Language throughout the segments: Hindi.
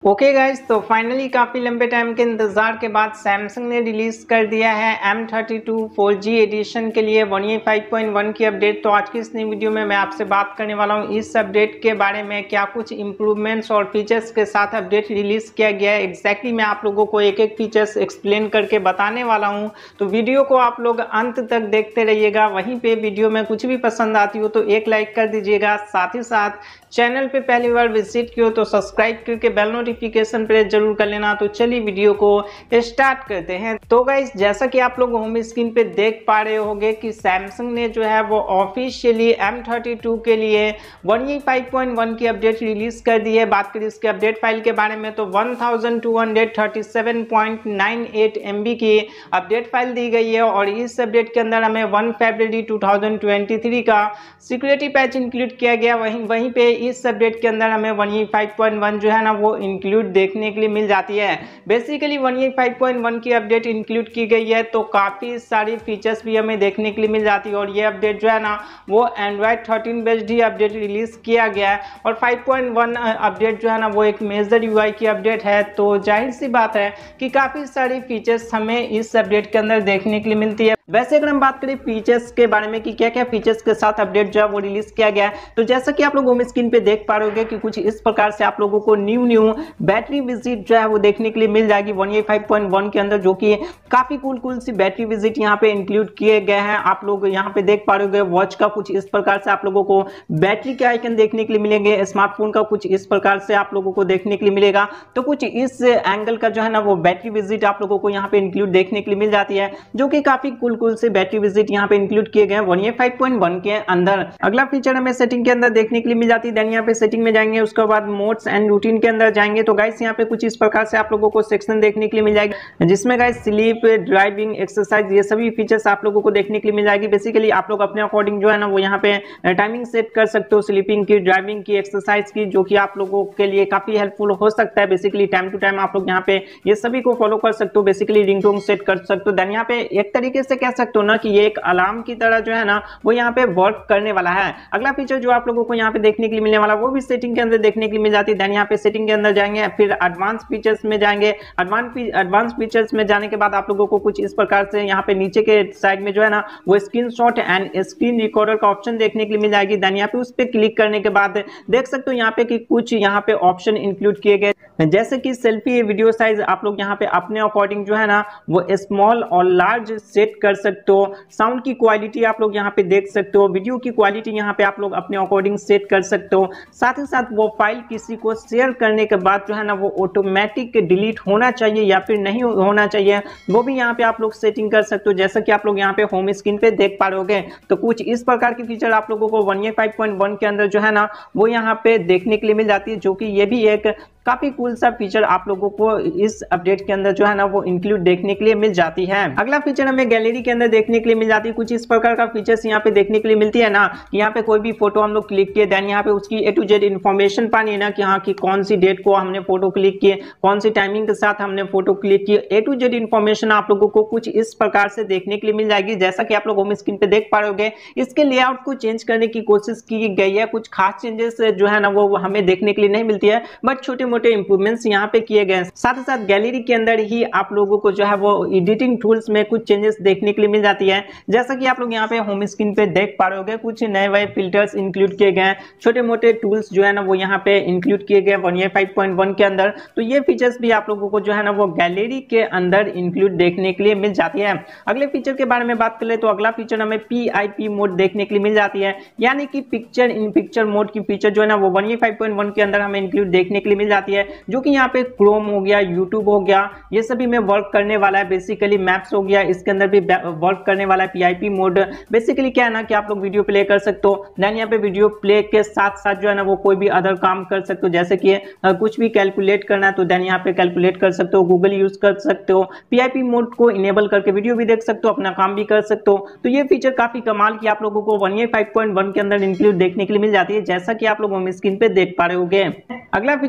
ओके गाइज, तो फाइनली काफ़ी लंबे टाइम के इंतज़ार के बाद सैमसंग ने रिलीज़ कर दिया है M32 4G एडिशन के लिए One UI 5.1 की अपडेट। तो आज की इस नई वीडियो में मैं आपसे बात करने वाला हूँ इस अपडेट के बारे में, क्या कुछ इंप्रूवमेंट्स और फीचर्स के साथ अपडेट रिलीज़ किया गया है। एग्जैक्टली मैं आप लोगों को एक एक फीचर्स एक्सप्लेन करके बताने वाला हूँ, तो वीडियो को आप लोग अंत तक देखते रहिएगा। वहीं पर वीडियो में कुछ भी पसंद आती हो तो एक लाइक कर दीजिएगा, साथ ही साथ चैनल पे पहली बार विजिट किया तो सब्सक्राइब करके बेल नोटिफिकेशन प्रेस जरूर कर लेना। तो चलिए वीडियो को स्टार्ट करते हैं। तो गाइस, जैसा कि आप लोग होम स्क्रीन पे देख पा रहे होंगे कि सैमसंग ने जो है वो ऑफिशियली M32 के लिए One UI 5.1 की अपडेट रिलीज कर दी है। बात करें इसके अपडेट फाइल के बारे में तो 1237.98 MB की अपडेट फाइल दी गई है और इस अपडेट के अंदर हमें 1 फरवरी 2023 का सिक्योरिटी पैच इंक्लूड किया गया। वहीं पे इस अपडेट के अंदर हमें One UI 5.1 जो है ना वो इंक्लूड देखने के लिए मिल जाती है। बेसिकली One UI 5.1 की अपडेट इंक्लूड की गई है तो काफ़ी सारी फीचर्स भी हमें देखने के लिए मिल जाती है और ये अपडेट जो है ना वो Android 13 बेस्ड ही अपडेट रिलीज किया गया है और 5.1 अपडेट जो है ना वो एक मेजर UI की अपडेट है। तो जाहिर सी बात है कि काफ़ी सारी फीचर्स हमें इस अपडेट के अंदर देखने के लिए मिलती है। वैसे अगर हम बात करें फीचर्स के बारे में कि क्या क्या फीचर्स के साथ अपडेट जो है वो रिलीज किया गया है, तो जैसा कि आप लोग होम स्क्रीन पे देख पा रहे होंगे कि कुछ इस प्रकार से आप लोगों को न्यू बैटरी विजिट जो है वो देखने के लिए मिल जाएगी One UI 5.1 के अंदर, जो कि काफी कूल सी बैटरी विजिट यहाँ पे इंक्लूड किए गए हैं। आप लोग यहाँ पे देख पा रहे होंगे वॉच का कुछ इस प्रकार से आप लोगों को बैटरी के आइकन देखने के लिए मिलेंगे, स्मार्टफोन का कुछ इस प्रकार से आप लोगों को देखने के लिए मिलेगा। तो कुछ इस एंगल का जो है ना वो बैटरी विजिट आप लोगों को यहाँ पे इंक्लूड देखने के लिए मिल जाती है, जो कि काफी कूल से बैटरी विजिट यहाँ पे इंक्लूड किए गए हैं One UI 5.1 के अंदर। अगला फीचर हमें सेटिंग के अंदर देखने के लिए मिल जाती है। देन यहाँ पे सेटिंग में जाएंगे, उसके बाद मोड्स एंड रूटीन के अंदर जाएंगे तो गाइस यहाँ पे कुछ इस प्रकार से आप लोगों को सेक्शन देखने के लिए मिल जाएगा, जिसमें गाइस स्लीप, ड्राइविंग, एक्सरसाइज ये सभी फीचर्स आप लोगों को देखने के लिए मिल जाएगी। बेसिकली आप लोग अपने अकॉर्डिंग जो है ना वो यहाँ पे टाइमिंग सेट कर सकते हो, स्लीपिंग की, ड्राइविंग की, एक्सरसाइज की, जो कि आप लोगों के लिए काफी हेल्पफुल हो सकता है। बेसिकली टाइम टू टाइम आप लोग यहाँ पे ये सभी को फॉलो कर सकते हो, बेसिकली रिंगटोन सेट कर सकते हो। देन यहाँ पे एक तरीके से कह सकते हो ना कि ये एक अलार्म की तरह जो है ना वो यहाँ पे वर्क करने वाला है। अगला फीचर जो आप लोगों को यहाँ पे देखने के लिए मिलने वाला वो भी सेटिंग के अंदर देखने के लिए मिल जाती है। देन यहाँ पे सेटिंग के अंदर जाएंगे, फिर एडवांस फीचर्स में जाएंगे। एडवांस फीचर्स में जाने के बाद आप लोगों को कुछ इस प्रकार से यहाँ पे नीचे के साइड में जो है ना वो स्क्रीनशॉट एंड स्क्रीन रिकॉर्डर का ऑप्शन देखने के लिए मिल जाएगी। देन यहाँ पे उस पर क्लिक करने के बाद देख सकते हो यहाँ पे कि कुछ यहाँ पे ऑप्शन इंक्लूड किए गए, जैसे कि सेल्फी, वीडियो साइज आप लोग यहाँ पे अपने अकॉर्डिंग जो है ना वो स्मॉल और लार्ज सेट कर सकते हो। साउंड की क्वालिटी आप लोग यहाँ पे देख सकते हो, वीडियो की क्वालिटी यहाँ पे आप लोग अपने अकॉर्डिंग सेट कर सकते हो। साथ ही साथ वो फाइल किसी को शेयर करने के बाद जो है ना वो ऑटोमेटिक डिलीट होना चाहिए या फिर नहीं होना चाहिए, वो भी यहाँ पे आप लोग सेटिंग कर सकते हो, जैसा कि आप लोग यहाँ पे होम स्क्रीन पे देख पा रहे होगे। तो कुछ इस प्रकार की फीचर आप लोगों को One UI 5.1 के अंदर जो है ना वो यहाँ पे देखने के लिए मिल जाती है, जो कि ये भी एक काफी कूल सा फीचर आप लोगों को इस अपडेट के अंदर जो है ना वो इंक्लूड देखने के लिए मिल जाती है। अगला फीचर हमें गैलरी के अंदर देखने के लिए मिल जाती है। कुछ इस प्रकार का फीचर्स यहाँ पे देखने के लिए मिलती है ना कि यहाँ पे कोई भी फोटो हम लोग क्लिक किए, देन यहाँ पे उसकी A to Z इन्फॉर्मेशन पानी है ना कि हाँ कि कौन सी डेट को हमने फोटो क्लिक किए, कौन सी टाइमिंग के साथ हमने फोटो क्लिक किए, A to Z इन्फॉर्मेशन आप लोगों को कुछ इस प्रकार से देखने के लिए मिल जाएगी। जैसा कि आप लोग होम स्क्रीन पे देख पा रहे होंगे, इसके लेआउट को चेंज करने की कोशिश की गई है। कुछ खास चेंजेस जो है ना वो हमें देखने के लिए नहीं मिलती है, बट छोटे मोटे इंप्रूवमेंट्स यहाँ पे किए गए। साथ ही साथ गैलरी के अंदर ही आप लोगों को जो है वो एडिटिंग टूल्स में कुछ चेंजेस देखने के लिए मिल जाती है। जैसा कि आप लोग यहाँ पे होम स्क्रीन पे देख पा रहे होंगे, कुछ नए फिल्टर्स इंक्लूड किए गए, छोटे मोटे टूल्स जो है ना वो यहाँ पे इंक्लूड किए गए One UI 5.1 के अंदर। तो ये फीचर्स भी आप लोगों को जो है ना वो गैलरी के अंदर इंक्लूड देखने के लिए मिल जाती है। अगले फीचर के बारे में बात कर ले तो अगला फीचर हमें PIP मोड देखने के लिए मिल जाती है, यानी कि पिक्चर इन पिक्चर मोड की फीचर जो है ना वो One UI 5.1 के अंदर हमें इंक्लूड देखने के लिए मिल जाती है, जो कि यहाँ पे क्रोम हो गया, यूट्यूब हो गया, ये सभी में वर्क करने वाला है। बेसिकली मैप्स हो गया, इसके अंदर भी वर्क करने वाला है PIP मोड। बेसिकली क्या है ना कि आप लोग वीडियो प्ले कर सकते हो, देन यहाँ पे वीडियो प्ले के साथ साथ जो है ना वो कोई भी अदर काम कर सकते हो, जैसे कि कुछ भी कैलकुलेट करना है तो देन यहाँ पे कैलकुलेट कर सकते हो, गूगल यूज कर सकते हो, PIP मोड को इनेबल करके वीडियो भी देख सकते हो, अपना काम भी कर सकते हो। तो ये फीचर काफी कमाल की आप लोगों को One UI 5.1 के अंदर इंक्लूड देखने के लिए मिल जाती है, जैसा कि आप लोग होम स्क्रीन पे देख पा रहे होगे। अगला फीचर हमें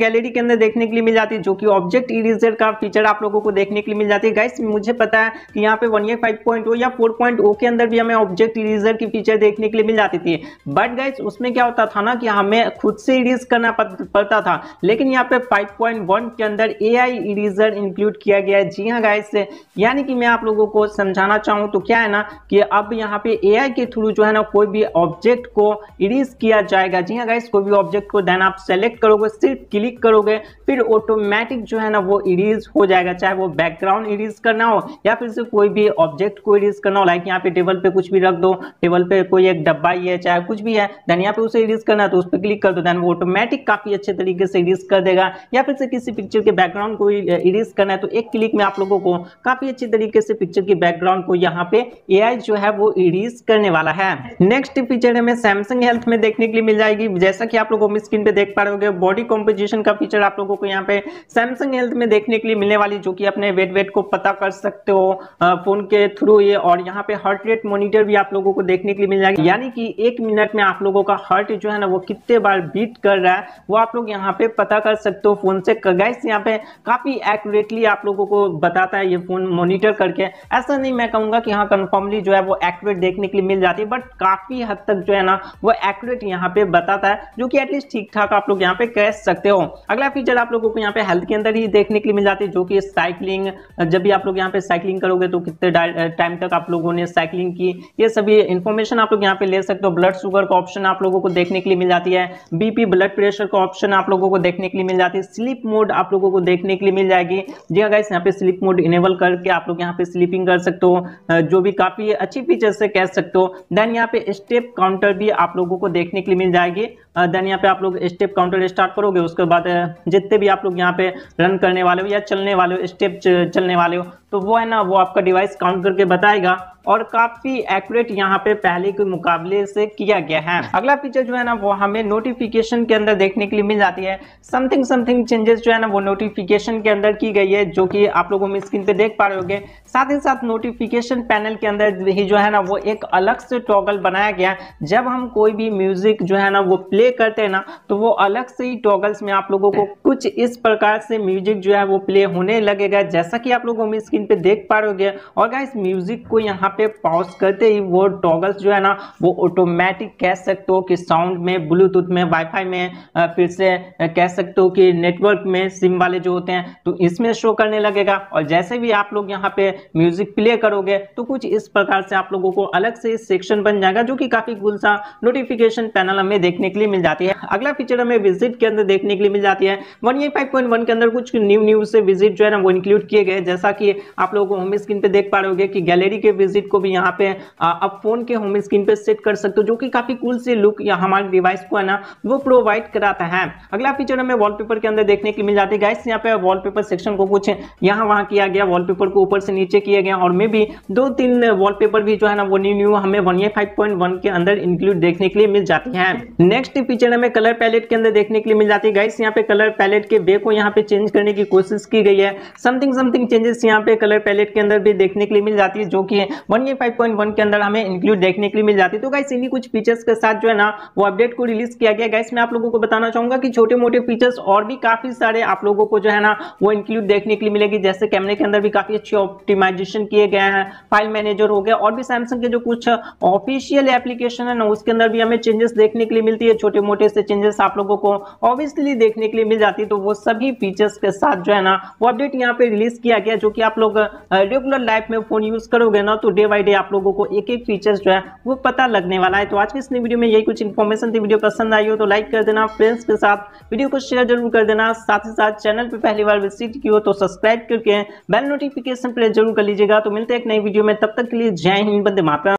गैलरी के अंदर देखने के लिए मिल जाती है, जो कि ऑब्जेक्ट इरेजर का फीचर आप लोगों को देखने के लिए मिल जाती है। गाइस मुझे पता है कि यहाँ पे 1.5.0 या 4.0 के अंदर भी हमें ऑब्जेक्ट इरेजर की फीचर देखने के लिए मिल जाती थी, बट गाइस उसमें क्या होता था ना कि हमें खुद से इरेज करना पड़ता था, लेकिन यहाँ पे 5.1 के अंदर AI इरेजर इंक्लूड किया गया है। जी हाँ गाइस, यानी कि मैं आप लोगों को समझाना चाहूँ तो क्या है ना कि अब यहाँ पे AI के थ्रू जो है ना कोई भी ऑब्जेक्ट को इरेज किया जाएगा। जी हाँ गाइस, कोई भी ऑब्जेक्ट को देन आप सेलेक्ट करोगे, सिर्फ क्लिक करोगे, फिर ऑटोमेटिक जो है ना वो इरेज हो जाएगा, चाहे वो बैकग्राउंड इरेज करना हो या फिर से कोई भी ऑब्जेक्ट को इरेज करना हो। लाइक यहाँ पे टेबल पे कुछ भी रख दो, टेबल पे कोई एक डब्बा ही है, चाहे कुछ भी है, देन यहाँ पे उसे इरेज करना है तो उस पर क्लिक कर दो, देन वो ऑटोमेटिक काफी अच्छे तरीके से इरेज कर देगा। या फिर से किसी पिक्चर के बैकग्राउंड को इरेज करना है तो एक क्लिक में आप लोगों को काफी अच्छे तरीके से पिक्चर के बैकग्राउंड को यहाँ पे AI जो है वो इरेज करने वाला है। नेक्स्ट फीचर हमें सैमसंग हेल्थ में देखने के लिए मिल जाएगी। जैसा कि आप लोगों स्क्रीन पे देख पा रहे होंगे, बॉडी कॉम्पोजिशन का फीचर आप लोगों को यहाँ पे सैमसंग हेल्थ में देखने के लिए मिलने वाली, जो कि अपने वेट को पता कर सकते हो फोन के थ्रू ये। और यहाँ पे हार्ट रेट मॉनिटर भी आप लोगों को देखने के लिए मिल जाएगी, यानी कि 1 मिनट में आप लोगों का हार्ट जो है ना वो कितने बार बीट कर रहा है वो आप लोग यहाँ पे पता कर सकते हो फोन से। गाइस यहाँ पे काफी एक्यूरेटली आप लोगों को बताता है ये फोन मॉनिटर करके। ऐसा नहीं मैं कहूंगा कि हाँ कंफर्मली जो है वो एक्यूरेट देखने के लिए मिल जाती है, बट काफी हद तक जो है ना वो एक्यूरेट यहाँ पे बताता है, जो कि एटलीस्ट ठीक ठाक आप लोग यहाँ पे कह सकते हो। अगला फीचर आप लोगों को यहाँ पे हेल्थ के अंदर ही देखने के लिए मिल जाती है, जो कि साइकिलिंग। जब भी आप लोग यहाँ पे साइकिलिंग करोगे तो कितने टाइम तक आप लोगों ने साइकिलिंग की, ये सभी इंफॉर्मेशन आप लोग यहाँ पे ले सकते हो। ब्लड शुगर का ऑप्शन आप लोगों को देखने के लिए मिल जाती है, BP ब्लड प्रेशर का ऑप्शन आप लोगों को देखने के लिए मिल जाती है, स्लीप मोड आप लोगों को देखने के लिए मिल जाएगी। जी हाँ गाइस, यहाँ पे स्लीप मोड इनेबल करके आप लोग यहाँ पे स्लीपिंग कर सकते हो, जो भी काफी अच्छी फीचर से कह सकते हो। देन यहाँ पे स्टेप काउंटर भी आप लोगों को देखने के लिए मिल जाएगी। देन यहाँ पे आप लोग स्टेप काउंटर स्टार्ट करोगे, उसके बाद जितने भी आप लोग यहाँ पे रन करने वाले हो या चलने वाले हो, स्टेप चलने वाले हो, तो वो है ना वो आपका डिवाइस काउंट करके बताएगा, और काफी एक्यूरेट यहाँ पे पहले के मुकाबले से किया गया है। अगला फीचर जो है ना वो हमें नोटिफिकेशन के अंदर देखने के लिए मिल जाती है। समथिंग चेंजेस जो है ना वो नोटिफिकेशन के अंदर की गई है, जो कि आप लोगों में स्क्रीन पे देख पा रहे होंगे। साथ ही साथ नोटिफिकेशन पैनल के अंदर ही जो है ना वो एक अलग से टॉगल बनाया गया। जब हम कोई भी म्यूजिक जो है ना वो प्ले करते हैं ना, तो वो अलग से ही टॉगल्स में आप लोगों को कुछ इस प्रकार से म्यूजिक जो है वो प्ले होने लगेगा, जैसा कि आप लोगों में स्क्रीन पे देख पा रहे होंगे। और गाइस म्यूजिक को यहाँ पे पॉज करते ही वो टॉगल्स जो है ना वो ऑटोमेटिक कह सकते हो कि साउंड में, ब्लूटूथ में, वाईफाई में, फिर से कह सकते हो कि नेटवर्क में सिम वाले जो होते हैं तो इसमें शो करने लगेगा। और जैसे भी आप लोग यहाँ पे म्यूजिक प्ले करोगे तो कुछ इस प्रकार से आप लोगों को अलग से सेक्शन बन जाएगा, जो कि काफी कूल सा नोटिफिकेशन पैनल हमें देखने के लिए मिल जाती है। अगला फीचर हमें विजिट के अंदर देखने के लिए मिल जाती है। 1.5.1 के अंदर कुछ न्यू से विजिट जो है ना वो इंक्लूड किए गए, जैसा कि आप लोगों को होम स्क्रीन पे देख पा रहे होंगे कि गैलरी के विजिट को भी यहाँ पे आप फोन के होम स्क्रीन पे सेट कर सकते हो, जो कि काफी कूल से लुक या हमारे डिवाइस को है ना वो प्रोवाइड कराता है। अगला फीचर हमें वॉलपेपर के अंदर देखने के लिए मिल जाती है। गाइस यहाँ पे वॉलपेपर सेक्शन को कुछ यहाँ वहां किया गया, वॉलपेपर को ऊपर से नीचे किया गया, और मे भी 2-3 वॉलपेपर भी जो है ना वो न्यू हमें 1.5.1 के अंदर इंक्लूड देखने के लिए मिल जाती है। नेक्स्ट फीचर हमें कलर पैलेट के अंदर देखने के लिए मिल जाती है। गाइस यहाँ पे कलर पैलेट के वे को यहाँ पे चेंज करने की कोशिश की गई है। समथिंग चेंजेस यहाँ पे कलर पैलेट के अंदर भी देखने के लिए मिल जाती है, जो कि 1.5.1 के अंदर हमें इंक्लूड देखने के लिए मिल जाती है। तो गाइस इन्हीं कुछ फीचर्स के साथ जो है ना वो अपडेट को रिलीज किया गया। गाइस मैं आप लोगों को बताना चाहूंगा कि छोटे मोटे फीचर्स और भी काफी सारे आप लोगों को जो है ना वो इंक्लूड देखने के लिए मिलेगी, जैसे कैमरे के अंदर भी काफी अच्छी ऑप्टिमाइजेशन किए गए हैं, फाइल मैनेजर हो गया, और भी सैमसंग के जो कुछ ऑफिशियल एप्लीकेशन है ना उसके अंदर भी हमें चेंजेस देखने के लिए मिलती है। छोटे मोटे से चेंजेस आप लोगों को ऑब्वियसली देखने के लिए मिल जाती है। तो वो सभी फीचर्स के साथ जो है ना वो अपडेट यहाँ पे रिलीज किया गया, जो कि आप लोग रेगुलर लाइफ में फोन यूज करोगे ना तो डे बाय डे आप लोगों को एक एक फीचर्स जो है वो पता लगने वाला है। तो आज की इस वीडियो में यही कुछ इन्फॉर्मेशन थी। वीडियो पसंद आई हो तो लाइक कर देना, फ्रेंड्स के साथ वीडियो को शेयर जरूर कर देना, साथ ही साथ चैनल पे पहली बार विजिट की हो तो सब्सक्राइब करके बेल नोटिफिकेशन प्रेस जरूर कर लीजिएगा। तो मिलते हैं एक नई वीडियो में, तब तक के लिए जय हिंद, वंदे मातरम।